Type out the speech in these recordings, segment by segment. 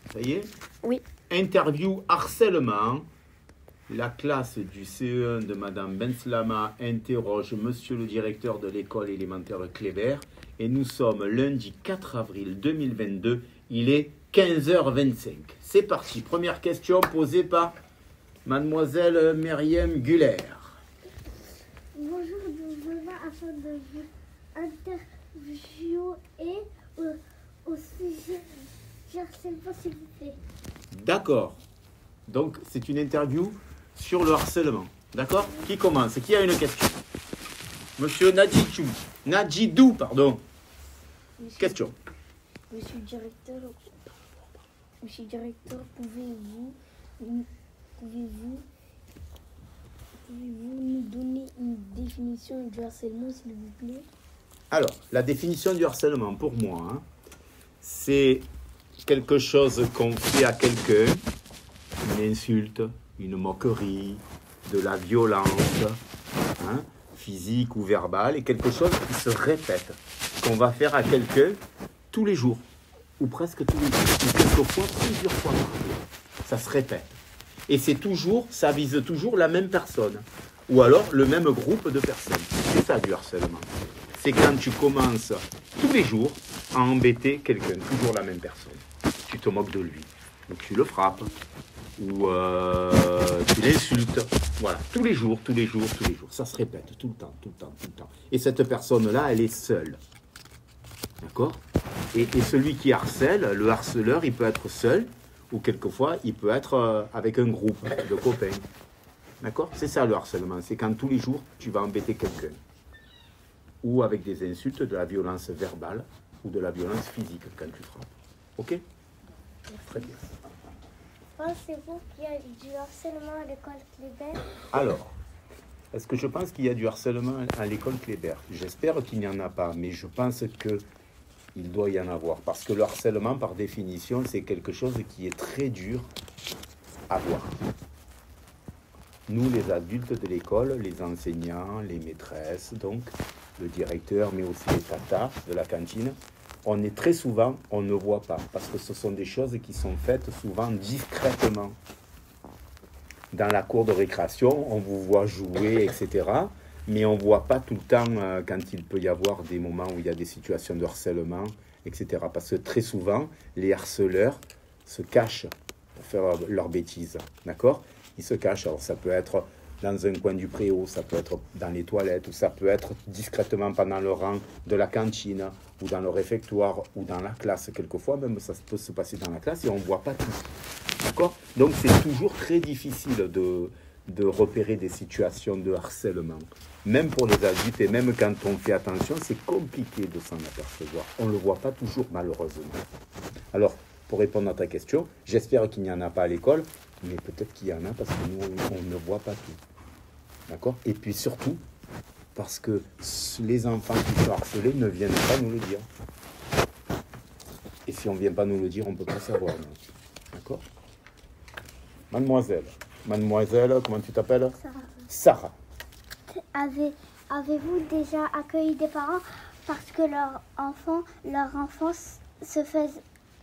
Ça y est? Oui. Interview harcèlement. La classe du CE1 de Madame Benslama interroge Monsieur le directeur de l'école élémentaire Kléber. Et nous sommes lundi 4 avril 2022. Il est 15h25. C'est parti. Première question posée par Mademoiselle Myriam Guller. Bonjour, je viens afin de vous interviewer au sujet du harcèlement, s'il vous plaît. D'accord. Donc, c'est une interview sur le harcèlement. D'accord? Qui commence? Qui a une question? Monsieur Nadjidou, pardon. Question. Monsieur le directeur, pouvez-vous nous donner une définition du harcèlement, s'il vous plaît? Alors, la définition du harcèlement, pour moi, c'est quelque chose qu'on fait à quelqu'un, une insulte, une moquerie, de la violence, physique ou verbale, et quelque chose qui se répète, qu'on va faire à quelqu'un tous les jours, ou presque tous les jours, ou quelquefois plusieurs fois par jour. Ça se répète. Et c'est toujours, ça vise toujours la même personne, ou alors le même groupe de personnes. C'est ça du harcèlement. C'est quand tu commences tous les jours à embêter quelqu'un, toujours la même personne. Tu te moques de lui, ou tu le frappes, ou tu l'insultes. Voilà, tous les jours. Ça se répète tout le temps. Et cette personne-là, elle est seule. D'accord? Et celui qui harcèle, le harceleur, il peut être seul, ou quelquefois, il peut être avec un groupe de copains. D'accord? C'est ça le harcèlement. C'est quand tous les jours, tu vas embêter quelqu'un. Ou avec des insultes, de la violence verbale, ou de la violence physique quand tu frappes. Ok? Très bien. Pensez-vous qu'il y a du harcèlement à l'école Kléber? Alors, est-ce que je pense qu'il y a du harcèlement à l'école Kléber? J'espère qu'il n'y en a pas, mais je pense qu'il doit y en avoir. Parce que le harcèlement, par définition, c'est quelque chose qui est très dur à voir. Nous, les adultes de l'école, les enseignants, les maîtresses, donc le directeur, mais aussi les tatas de la cantine, on est très souvent, on ne voit pas, parce que ce sont des choses qui sont faites souvent discrètement. Dans la cour de récréation, on vous voit jouer, etc. Mais on ne voit pas tout le temps quand il peut y avoir des moments où il y a des situations de harcèlement, etc. Parce que très souvent, les harceleurs se cachent pour faire leurs bêtises, d'accord? Ils se cachent, alors ça peut être dans un coin du préau, ça peut être dans les toilettes, ou ça peut être discrètement pendant le rang de la cantine, ou dans le réfectoire, ou dans la classe. Quelquefois, même ça peut se passer dans la classe et on ne voit pas tout. D'accord? Donc c'est toujours très difficile de repérer des situations de harcèlement. Même pour les adultes, et même quand on fait attention, c'est compliqué de s'en apercevoir. On ne le voit pas toujours, malheureusement. Alors, pour répondre à ta question, j'espère qu'il n'y en a pas à l'école, mais peut-être qu'il y en a parce que nous, on ne voit pas tout. D'accord? Et puis surtout, parce que les enfants qui sont harcelés ne viennent pas nous le dire. Et si on ne vient pas nous le dire, on ne peut pas savoir. D'accord? Mademoiselle, comment tu t'appelles? Sarah. Avez-vous déjà accueilli des parents parce que leur enfant se faisait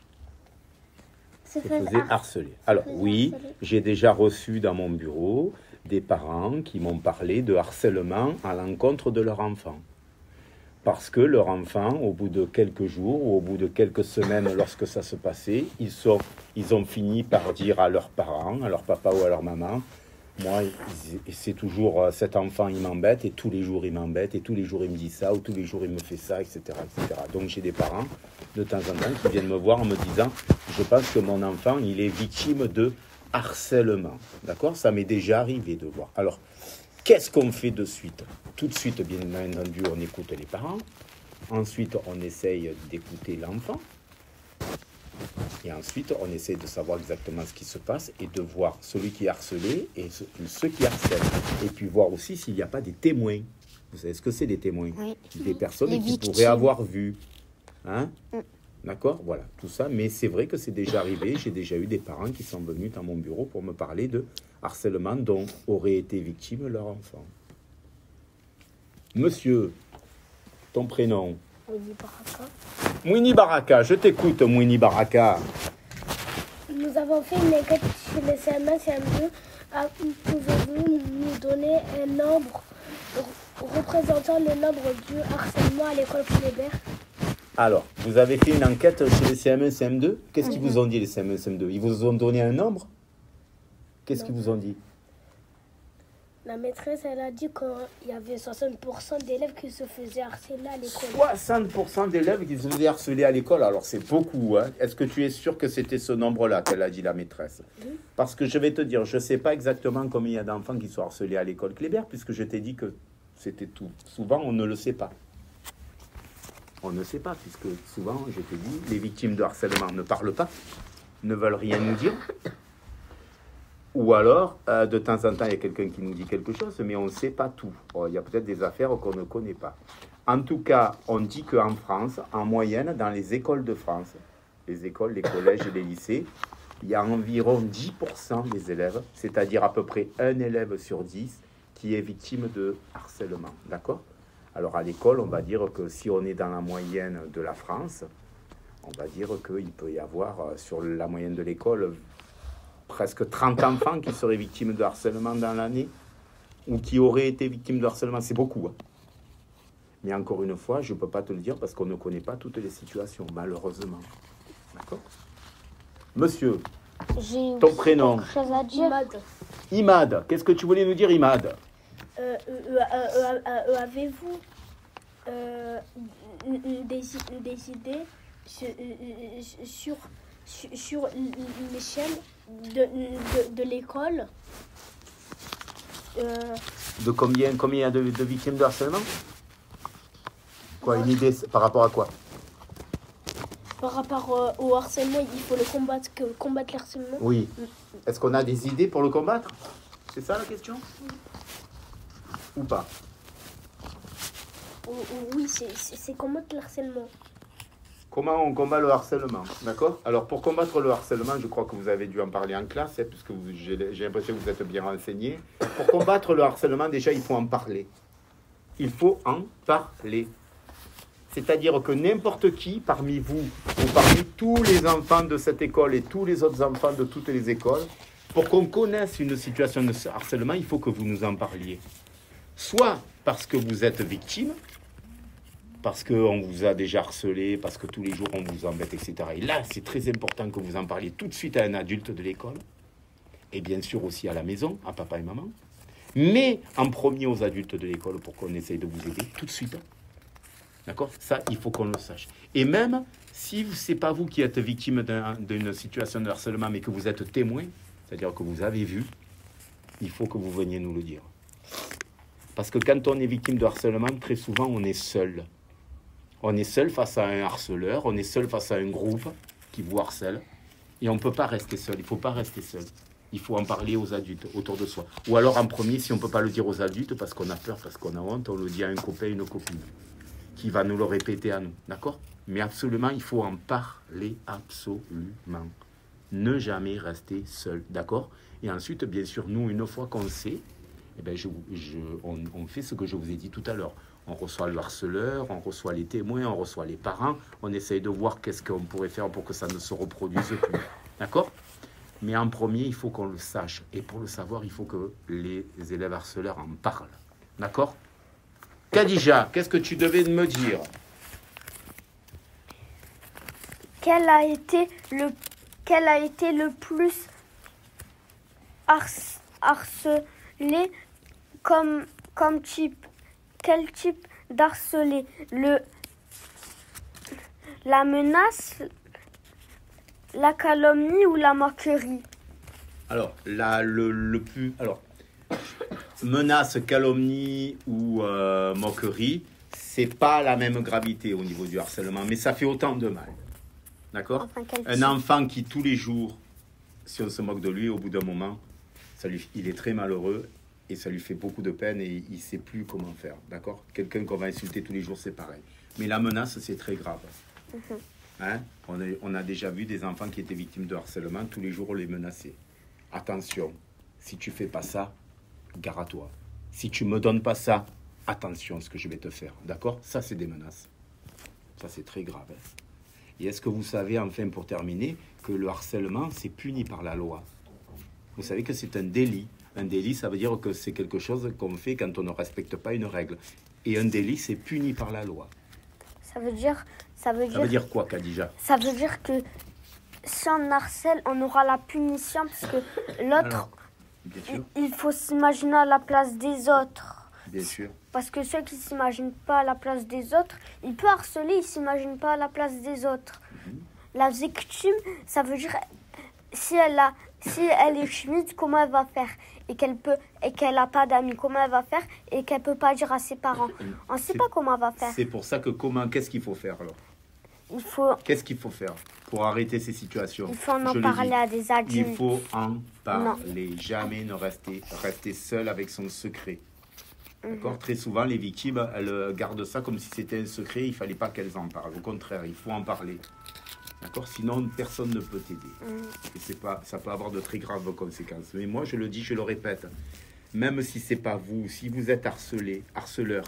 harceler. Alors oui, j'ai déjà reçu dans mon bureau des parents qui m'ont parlé de harcèlement à l'encontre de leur enfant. Parce que leur enfant, au bout de quelques jours ou au bout de quelques semaines, lorsque ça se passait, ils ont fini par dire à leurs parents, à leur papa ou à leur maman, moi, c'est toujours cet enfant, il m'embête, et tous les jours il m'embête, et tous les jours il me dit ça, ou tous les jours il me fait ça, etc. etc. Donc j'ai des parents, de temps en temps, qui viennent me voir en me disant, je pense que mon enfant, il est victime de harcèlement. D'accord? Ça m'est déjà arrivé de voir. Alors, qu'est-ce qu'on fait de suite? Tout de suite, bien entendu, on écoute les parents. Ensuite, on essaye d'écouter l'enfant. Et ensuite, on essaie de savoir exactement ce qui se passe et de voir celui qui est harcelé et ceux qui harcèlent. Et puis voir aussi s'il n'y a pas des témoins. Vous savez ce que c'est des témoins? Oui. Des personnes Les qui victimes. pourraient avoir vu. Hein? D'accord? Voilà, tout ça. Mais c'est vrai que c'est déjà arrivé. J'ai déjà eu des parents qui sont venus dans mon bureau pour me parler de harcèlement dont aurait été victime leur enfant. Monsieur, ton prénom? Mouini Baraka. Mouini Baraka, je t'écoute, Mouini Baraka. avons fait une enquête chez les CM1, CM2. Pouvez-vous nous donner un nombre représentant le nombre du harcèlement à l'école Kléber? Alors, vous avez fait une enquête chez les CM1, CM2. Qu'est-ce qu'ils vous ont dit, les CM1, CM2? Ils vous ont donné un nombre? Qu'est-ce qu'ils vous ont dit? La maîtresse, elle a dit qu'il y avait 60% d'élèves qui se faisaient harceler à l'école. 60% d'élèves qui se faisaient harceler à l'école, alors c'est beaucoup. Hein. Est-ce que tu es sûr que c'était ce nombre-là qu'elle a dit, la maîtresse? Oui. Parce que je vais te dire, je ne sais pas exactement combien il y a d'enfants qui sont harcelés à l'école Kléber, puisque je t'ai dit que c'était tout. Souvent, on ne le sait pas. On ne sait pas, puisque souvent, je te dis, les victimes de harcèlement ne parlent pas, ne veulent rien nous dire. Ou alors, de temps en temps, il y a quelqu'un qui nous dit quelque chose, mais on ne sait pas tout. Il y a peut-être des affaires qu'on ne connaît pas. En tout cas, on dit qu'en France, en moyenne, dans les écoles de France, les écoles, les collèges et les lycées, il y a environ 10% des élèves, c'est-à-dire à peu près un élève sur 10, qui est victime de harcèlement. D'accord? Alors à l'école, on va dire que si on est dans la moyenne de la France, on va dire qu'il peut y avoir, sur la moyenne de l'école, presque 30 enfants qui seraient victimes de harcèlement dans l'année, ou qui auraient été victimes de harcèlement. C'est beaucoup. Hein. Mais encore une fois, je ne peux pas te le dire parce qu'on ne connaît pas toutes les situations, malheureusement. D'accord? Monsieur, ton prénom? Chose à dire. Imad. Qu'est-ce que tu voulais nous dire, Imad? Avez-vous des idées sur l'échelle de l'école? De combien il y a de victimes de harcèlement? Quoi, une idée par rapport à quoi? Par rapport au harcèlement, il faut le combattre le harcèlement. Oui. Est-ce qu'on a des idées pour le combattre? C'est ça la question? Ou pas? Oui, c'est combattre le harcèlement. Comment on combat le harcèlement? D'accord? Alors, pour combattre le harcèlement, je crois que vous avez dû en parler en classe, hein, puisque j'ai l'impression que vous êtes bien renseigné. Pour combattre le harcèlement, déjà, il faut en parler. Il faut en parler. C'est-à-dire que n'importe qui, parmi vous, ou parmi tous les enfants de cette école et tous les autres enfants de toutes les écoles, pour qu'on connaisse une situation de harcèlement, il faut que vous nous en parliez. Soit parce que vous êtes victime, parce qu'on vous a déjà harcelé, parce que tous les jours on vous embête, etc. Et là, c'est très important que vous en parliez tout de suite à un adulte de l'école, et bien sûr aussi à la maison, à papa et maman, mais en premier aux adultes de l'école pour qu'on essaye de vous aider tout de suite. D'accord? Ça, il faut qu'on le sache. Et même si ce n'est pas vous qui êtes victime d'une situation de harcèlement, mais que vous êtes témoin, c'est-à-dire que vous avez vu, il faut que vous veniez nous le dire. Parce que quand on est victime de harcèlement, très souvent, on est seul. On est seul face à un harceleur, on est seul face à un groupe qui vous harcèle. Et on ne peut pas rester seul, il ne faut pas rester seul. Il faut en parler aux adultes autour de soi. Ou alors en premier, si on ne peut pas le dire aux adultes, parce qu'on a peur, parce qu'on a honte, on le dit à un copain, une copine, qui va nous le répéter à nous. D'accord? Mais absolument, il faut en parler absolument. Ne jamais rester seul. D'accord? Et ensuite, bien sûr, nous, une fois qu'on sait, eh ben, on fait ce que je vous ai dit tout à l'heure. On reçoit le harceleur, on reçoit les témoins, on reçoit les parents. On essaye de voir qu'est-ce qu'on pourrait faire pour que ça ne se reproduise plus. D'accord? Mais en premier, il faut qu'on le sache. Et pour le savoir, il faut que les élèves harceleurs en parlent. D'accord? Khadija, qu'est-ce que tu devais me dire? Quel a été le plus harcelé comme type? Quel type d'harcelé? La menace, la calomnie ou la moquerie? Alors, menace, calomnie ou moquerie, c'est pas la même gravité au niveau du harcèlement, mais ça fait autant de mal. D'accord? Enfin, un enfant qui tous les jours, si on se moque de lui, au bout d'un moment, il est très malheureux et ça lui fait beaucoup de peine et il ne sait plus comment faire. D'accord? Quelqu'un qu'on va insulter tous les jours, c'est pareil. Mais la menace, c'est très grave. Hein? On a déjà vu des enfants qui étaient victimes de harcèlement, tous les jours on les menaçait. Attention, si tu fais pas ça, gare à toi. Si tu me donnes pas ça, attention à ce que je vais te faire. D'accord? Ça, c'est des menaces. Ça, c'est très grave. Et est-ce que vous savez, enfin pour terminer, que le harcèlement, c'est puni par la loi? Vous savez que c'est un délit. Un délit, ça veut dire que c'est quelque chose qu'on fait quand on ne respecte pas une règle. Et un délit, c'est puni par la loi. Ça veut dire Ça veut dire quoi, Khadija? ça veut dire que si on harcèle, on aura la punition parce que l'autre, Alors, bien sûr, il faut s'imaginer à la place des autres. bien sûr. Parce que ceux qui ne s'imaginent pas à la place des autres, il peut harceler, il ne s'imagine pas à la place des autres. La victime, ça veut dire si elle est timide, comment elle va faire? Et qu'elle n'a pas d'amis, comment elle va faire? Et qu'elle ne peut pas dire à ses parents. On ne sait pas comment elle va faire. C'est pour ça que qu'est-ce qu'il faut faire alors? Il faut Qu'est-ce qu'il faut faire pour arrêter ces situations? en Je le parler dis. à des adultes. Il faut en parler. Jamais ne rester seul avec son secret. D'accord? Très souvent, les victimes, elles gardent ça comme si c'était un secret. Il ne fallait pas qu'elles en parlent. Au contraire, il faut en parler. D'accord? Sinon, personne ne peut t'aider. Et ça peut avoir de très graves conséquences. Mais moi, je le dis, je le répète. Même si ce n'est pas vous, si vous êtes harceleur,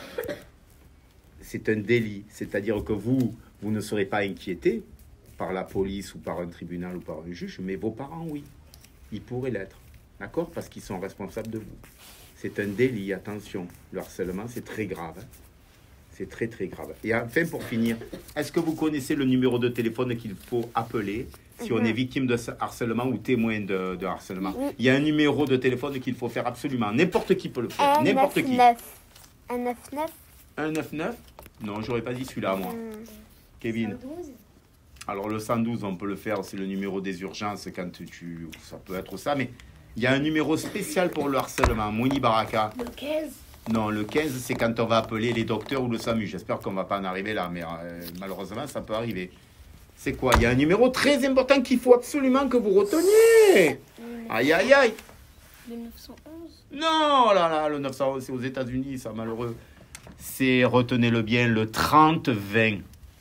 c'est un délit. C'est-à-dire que vous ne serez pas inquiété par la police ou par un tribunal ou par un juge, mais vos parents, oui. Ils pourraient l'être. D'accord? Parce qu'ils sont responsables de vous. C'est un délit, attention. Le harcèlement, c'est très grave. Hein. C'est très, très grave. Et enfin, pour finir, est-ce que vous connaissez le numéro de téléphone qu'il faut appeler si on est victime de harcèlement ou témoin de harcèlement? Il y a un numéro de téléphone qu'il faut faire absolument. N'importe qui peut le faire. N'importe qui. 199. 199? Non, j'aurais pas dit celui-là, moi. Kevin. Alors, le 112, on peut le faire. C'est le numéro des urgences quand ça peut être ça. Mais il y a un numéro spécial pour le harcèlement. Mouni Baraka. Le 15. Non, le 15, c'est quand on va appeler les docteurs ou le SAMU. J'espère qu'on ne va pas en arriver là, mais malheureusement, ça peut arriver. C'est quoi? Il y a un numéro très important qu'il faut absolument que vous reteniez. Aïe, aïe, aïe. Le 911. Non, là, le 911, c'est aux États-Unis, ça, malheureux. C'est, retenez-le bien, le 30-20.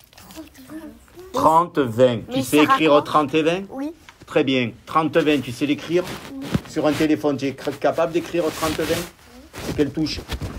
30-20. Tu sais écrire 30 et 20? Oui. Très bien. 30-20, tu sais l'écrire? Sur un téléphone, tu es capable d'écrire 30-20? Quelle touche?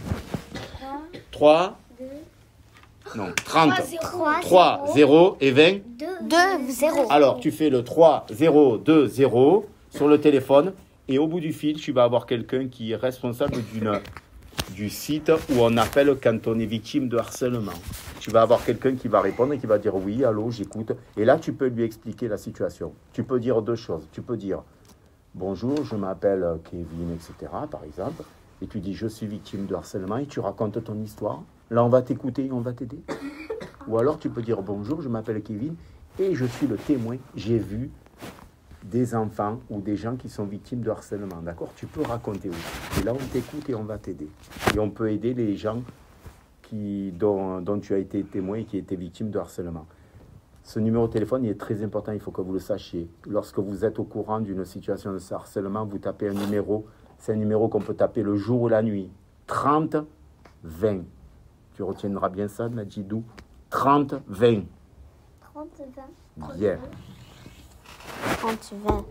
3, 2, non, 30. 3, 0 et 20. 2, 0. Alors, tu fais le 3, 0, 2, 0 sur le téléphone. Et au bout du fil, tu vas avoir quelqu'un qui est responsable du site où on appelle quand on est victime de harcèlement. Tu vas avoir quelqu'un qui va répondre et qui va dire oui, allô, j'écoute. Et là, tu peux lui expliquer la situation. Tu peux dire deux choses. Tu peux dire bonjour, je m'appelle Kevin, etc., par exemple. Et tu dis, je suis victime de harcèlement, et tu racontes ton histoire. Là, on va t'écouter et on va t'aider. Ou alors, tu peux dire, bonjour, je m'appelle Kevin, et je suis le témoin. J'ai vu des enfants ou des gens qui sont victimes de harcèlement. D'accord? Tu peux raconter aussi. Et là, on t'écoute et on va t'aider. Et on peut aider les gens dont tu as été témoin et qui étaient victimes de harcèlement. Ce numéro de téléphone, il est très important, il faut que vous le sachiez. Lorsque vous êtes au courant d'une situation de harcèlement, vous tapez un numéro. C'est un numéro qu'on peut taper le jour ou la nuit. 30 20. Tu retiendras bien ça, Nadjidou. 30 20. 30, 20. Bien. 30, 20.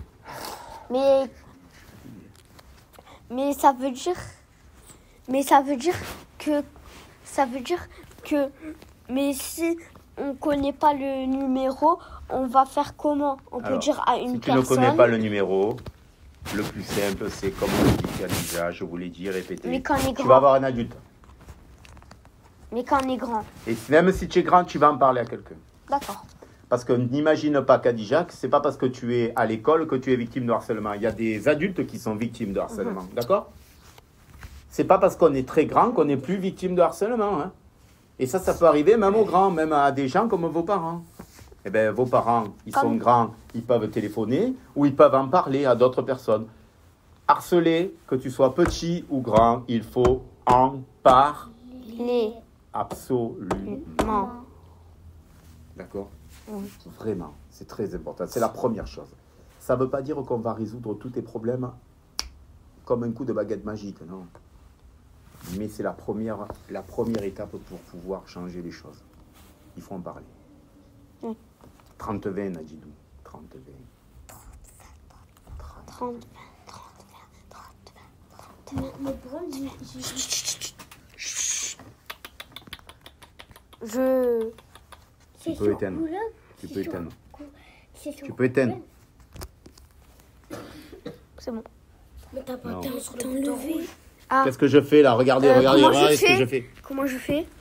Mais ça veut dire que mais si on connaît pas le numéro, on va faire comment? On peut dire à une personne. Si tu ne connais pas le numéro, le plus simple, c'est comme on dit déjà, je vous l'ai dit, répétez. Mais quand on est Tu grand. vas avoir un adulte. Mais quand on est grand. Et même si tu es grand, tu vas en parler à quelqu'un. D'accord. Parce que n'imagine pas, Khadija, que c'est pas parce que tu es à l'école que tu es victime de harcèlement. Il y a des adultes qui sont victimes de harcèlement. D'accord? C'est pas parce qu'on est très grand qu'on n'est plus victime de harcèlement. Hein. Et ça peut arriver même aux grands, même à des gens comme vos parents. Eh bien, vos parents, ils sont grands, ils peuvent téléphoner ou ils peuvent en parler à d'autres personnes. Harceler, que tu sois petit ou grand, il faut en parler. Absolument. D'accord? Oui. Vraiment, c'est très important. C'est la première chose. Ça ne veut pas dire qu'on va résoudre tous tes problèmes comme un coup de baguette magique, non. Mais c'est la première étape pour pouvoir changer les choses. Il faut en parler. 30-20, Nadjidou. 30-20. 30, 20, 30, 20, 30, 20. Mais pourquoi Tu peux éteindre. Tu peux éteindre. Tu peux éteindre. C'est bon. Mais t'as pas Non. sur le bouton rouge. Ah, Qu'est-ce que je fais là? Regardez comment regardez je ce que fais je fais. comment je fais?